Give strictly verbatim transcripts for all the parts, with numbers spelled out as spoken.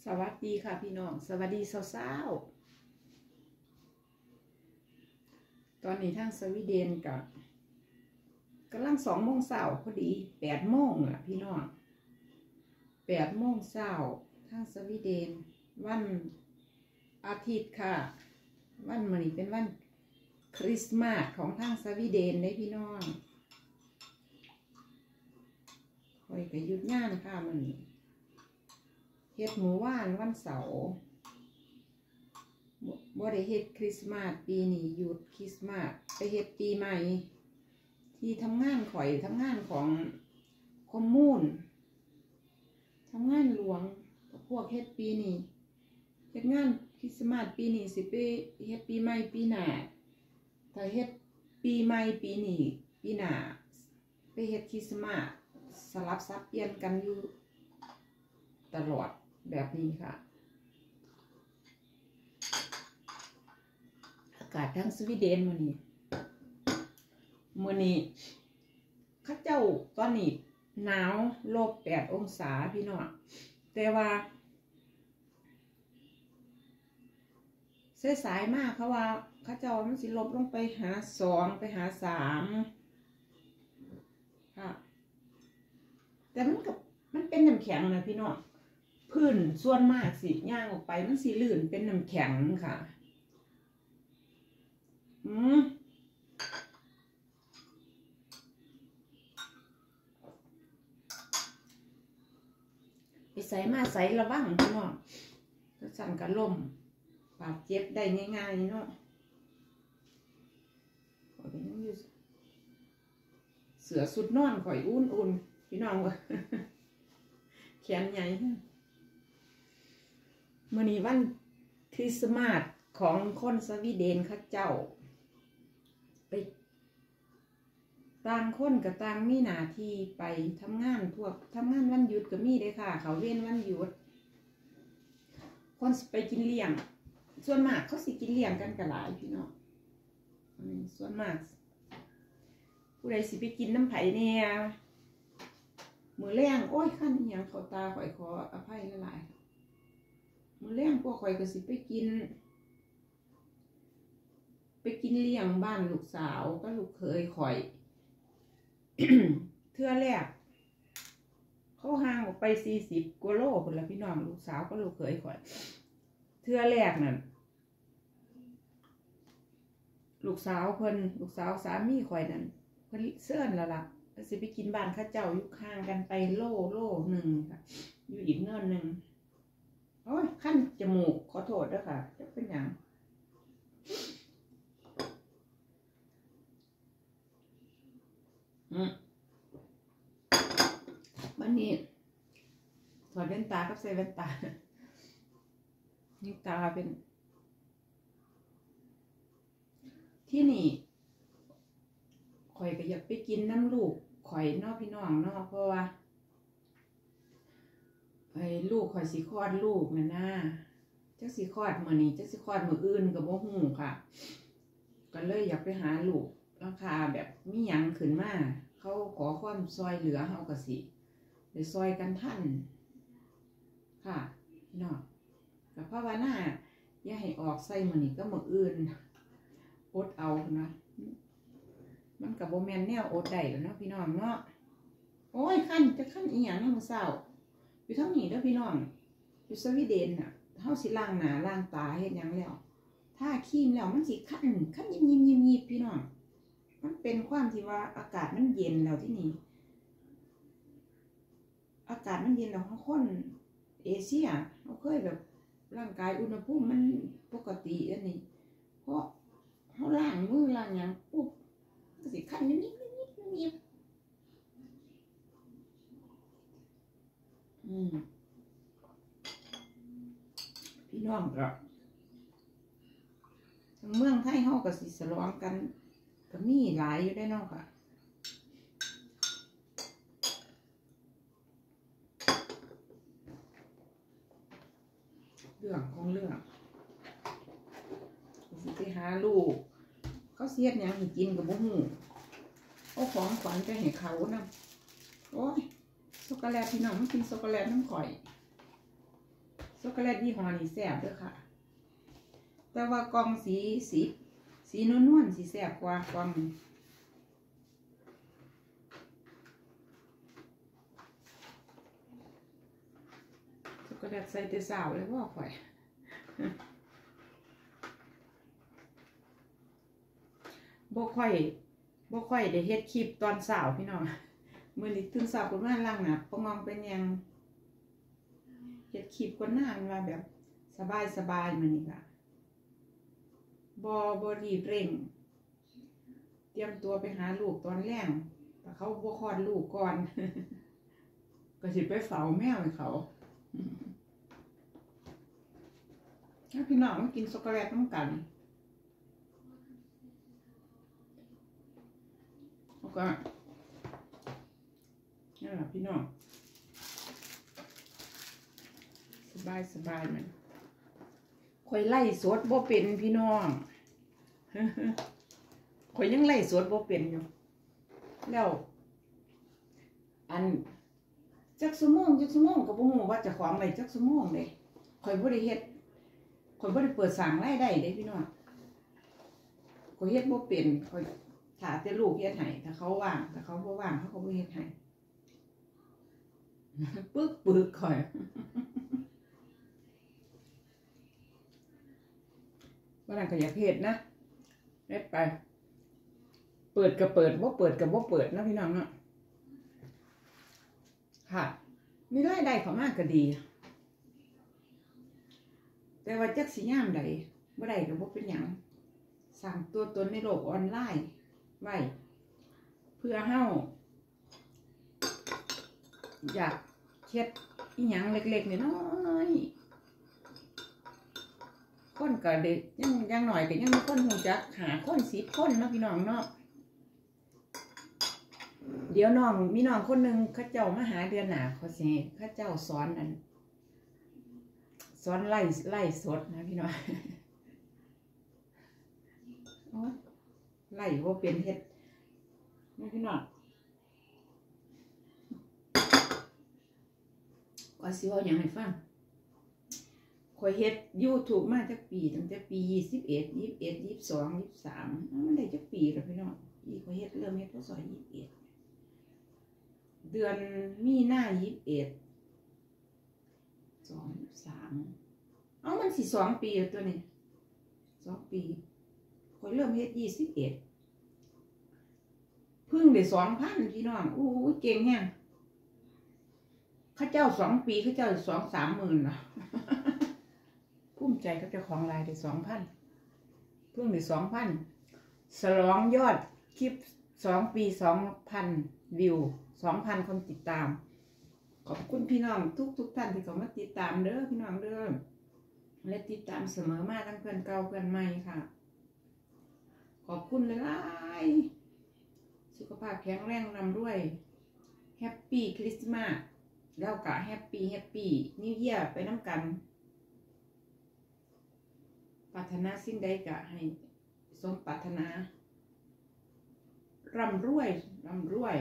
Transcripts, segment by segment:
สวัสดีค่ะพี่น้องสวัสดีสาวๆตอนนี้ทางสวีเดนกับกำลังสองโมงเช้าพอดีแปดโมงล่ะพี่น้องแปดโมงเช้าทางสวีเดนวันอาทิตย์ค่ะวันมื้อนี้เป็นวันคริสต์มาสของทางสวีเดนได้พี่น้องคอยก็หยุดงานค่ะมื้อนี้เฮ็ดหมู่ว่านวันเสาร์บ่ได้เฮ็ดคริสต์มาสปีนี้หยุดคริสต์มาสไปเฮ็ดปีใหม่ที่ทำงานข่อยทำงานของคอมมูนทำงานหลวงพวกเฮ็ดปีนี้เฮ็ดงานคริสต์มาสปีนี้สิไปเฮ็ดปีใหม่ปีหน้าถ้าเฮ็ดปีใหม่ปีนี้ปีหน้าไปเฮ็ดคริสต์มาสสลับซับเปลี่ยนกันอยู่ตลอดแบบนี้ค่ะอากาศทั้งสวีเดนมื้อนี้มื้อนี้ข้าเจ้าตอนนี้หนาวลบแปดองศาพี่น้องแต่ว่าสายๆมากเพราะว่าข้าเจ้ามันสิลบลงไปหาสองไปหาสามค่ะแต่มันกับมันเป็นน้ำแข็งนะพี่น้องพื้นส่วนมากสิย่างออกไปมันสีลื่นเป็นน้ำแข็งค่ะอืมไปใส่มาใส่ระวังพี่น้องถ้าสั่นกระล่มบาดเจ็บได้ง่ายๆเนาะขอเป็นน้ำยูเสือสุดนอนข่อยอุ่นๆพี่น้องวะแขนใหญ่เมื่อนี้วันคริสต์มาสของคนสวีเดนข้าเจ้าไปต่างคนกับต่างมีหน้าที่ไปทำงานพวกทำงานวันหยุดก็มีได้ค่ะเขาเว้นวันหยุดคนไปกินเลี้ยงส่วนมากเขาสิกินเลี้ยงกันกันหลายพี่น้องส่วนมากผู้ใดสิไปกินน้ำไผ่เนี่ยมือแรงโอ้ยขั้นอย่างเขาตาข่อยขออภัยหลายๆมือแรงพวกข่อยก็สิไปกินไปกินเลี้ยงบ้านลูกสาวก็ลูกเคยข่อย เทื่อแรกเขาห่างออกไปสี่สิบกิโลคนละพี่น้องลูกสาวก็ลูกเคยข่อยเทื่อแรกนั่นลูกสาวเพิ่นลูกสาวสามีข่อยนั่นเพิ่นเสื้อนแล้วล่ะสิไปกินบ้านข้าเจ้าอยู่ข้างกันไปโล่โล่หนึ่งค่ะอยู่อีกเนินหนึ่งโอ้ยขั้นจมูกขอโทษด้วยค่ะจะเป็นอย่างอืมวันนี้ถอดแว่นตากับใส่แว่นตานี่ตาเป็นที่นี่ข่อยก็อยากไปกินน้ำลูกข่อยนอกพี่น้องนอกเพราะว่าไอ้ลูกข่อยสิคลอดลูกนะนะจักสิคลอดมื้อนี้จักสิคลอดมื้ออื่นก็บ่ฮู้ค่ะก็เลยอยากไปหาลูกราคาแบบมีหยังขึ้นมาเขาขอความซอยเหลือเฮาก็สิได้ซอยกันทันค่ะพี่น้องก็ภาวนาอย่าให้ออกใส่มื้อนี้ก็มื้ออื่นอดเอานะมันกับโบแมนแนวอดได้แล้วเนาะพี่น้องเนาะโอ้ยขั้นจะขั้นอีหยังเนาะเศร้าอยู่ทั้งนี้เด้อพี่น้องอยู่สวีเดนน่ะเฮาสิล้างหน้าล้างตาเฮ็ดหยังแล้วถ้าครีมแล้วมันสิขั้นขั้นยิบยิบยิบยิบพี่น้องมันเป็นความที่ว่าอากาศมันเย็นแล้วที่นี่อากาศมันเย็นแล้วเขาคนเอเชียเขาเคยแบบร่างกายอุณหภูมิมันปกติอันนี้เพราะเขาล้างมือล้างหยังปุ๊บก็สิขั้นนิดนิดนิดนิดนิดอืมพี่น้องก็ทั้งเมืองไทยเขาก็สิสลองกันก็มีหลายอยู่ได้นอกค่ะเรื่องของเรื่องสิไปหาลูกเขาเสียดยังกินกับบุ้งเอาของขวัญไปให้เขานำโอ้ยช็อกโกแลตพี่น้องมันกินช็อกโกแลตน้ำข่อยช็อกโกแลตยี่ห้อนี้แซ่บด้วยค่ะแต่ว่ากล่องสีสีสีนวลๆสีแซ่บกว่ากล่องช็อกโกแลตใส่แต่สาวเลยว่าข่อยบ่ค่อยบ่ค่อยได้เฮ็ดคลิปตอนสาวพี่น้องมื้อนี้ตื่นสาวขึ้นมาล้างหน้าปะงองเป็นยังเฮ็ดคลิปก่อนหน้าว่าแบบสบายสบายมื้อนี้ค่ะบ่บ่รีบเร่งเตรียมตัวไปหาลูกตอนแรกแต่เขาบ่คลอดลูกก่อนก็สิไปเฝ้าแมวให้เขาถ้าพี่น้องมากินช็อกโกแลตต้องกันแล้วก็นี่แหละพี่น้องสบายสบายมันข่อยไล่สดบ่เป็นพี่น้องข่อยยังไล่สดบ่เป็นอยู่แล้วอันจักชั่วโมงจักชั่วโมงก็บ่ฮู้ว่าเจ้าของไล่จักชั่วโมงเด้ข่อยบ่ได้เฮ็ดข่อยบ่ได้เปิดสร้างรายได้เด้พี่น้องข่อยเฮ็ดบ่เป็นข่อยถ้าแต่ลูกเฮ็ดให้ถ้าเขาว่างถ้าเขาบ่ว่างเขาก็บ่เฮ็ดให้ปึกปึกข่อยว่านั่นก็อยากเฮ็ดนะเฮ็ดไปเปิดก็เปิดบ่เปิดก็บ่เปิดนะพี่น้องเนาะค่ะมีรายได้เข้ามาก็ดีแต่ว่าจักสิยามใดบ่ได้ก็บ่เป็นหยังสร้างตัวตนในโลกออนไลน์ไว้เพื่อเฮาอยากเฮ็ดอีหยังเล็กๆน้อยๆคนก็เด็กยังยังหน่อยก็ยังมีคนรู้จักหาคนสิบคนเนาะพี่น้องเนาะเดี๋ยวน้องมีน้องคนหนึ่งเขาเจ้ามาหาเดือนหน้าเขาสิเขาเจ้าสอนอันสอนไล่ไล่สดนะพี่น้องไล่ว่าเป็นเฮ็ดนี่พี่น้องก็สิว่าอย่างให้ฟังข่อยเฮ็ด YouTube มาจากปีตั้งแต่ปียี่สิบเอ็ด ยี่สิบเอ็ด ยี่สิบสอง ยี่สิบสามมันได้จักปีแล้วพี่น้องอีข่อยเฮ็ดเริ่มเฮ็ดพศยี่สิบเอ็ดเดือนมีนายี่สิบเอ็ด สอง ยี่สิบสามเอ้ามันสิสองปีแล้วตัวนี้สองปีข่อยเริ่มเฮ็ดยี่สิบเอ็ดเพิ่งได้ สองพัน พี่น้องอู้ยเก่งแฮงข้าเจ้าสองปีข้าเจ้าสองสามหมื่นนะภูมิใจกับเจ้าของรายได้สองพันเพิ่งได้สองพันฉลองยอดคลิปสองปีสองพันวิวสองพันคนติดตามขอบคุณพี่น้องทุกทุกท่านที่เขามาติดตามเด้อพี่น้องเด้อและติดตามเสมอมาทั้งเพื่อนเก่าเพื่อนใหม่ค่ะขอบคุณหลายๆสุขภาพแข็งแรงร่ำรวยแฮปปี้คริสต์มาสแล้วก็แฮปปี้แฮปปี้นิวเยียร์ไปน้ำกันปรารถนาสิ่งใดก็ให้สมปรารถนาร่ำรวยร่ำรวย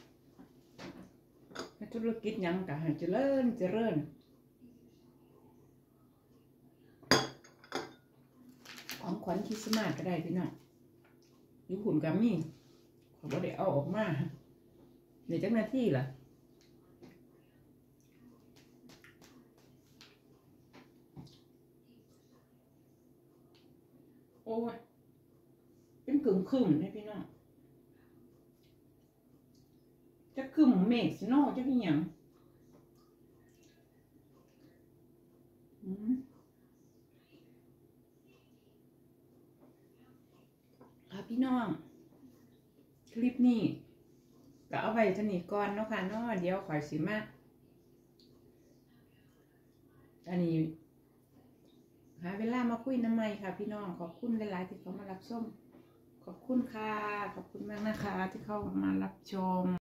ธุรกิจยังก็ให้เจริญเจริญของขวัญคริสต์มาสก็ได้พี่น้องอยู่หุ่นกามี่เขาบ่ได้เอาออกมาในจักหน้าที่ล่ะโอ้ยเป็นกึ่งคืมเลยพี่น้องจะคืมเมฆสินอจะเป็นหยังค่ะพี่น้องคลิปนี้ก็เอาไว้เท่านี้ก่อนเนาะค่ะเนาะเดี๋ยวข่อยสิมาอันนี้หาเวลามาคุยน้ำใหม่ค่ะพี่น้องขอบคุณหลายๆที่เขามารับชมขอบคุณค่ะขอบคุณมากนะคะที่เข้ามารับชม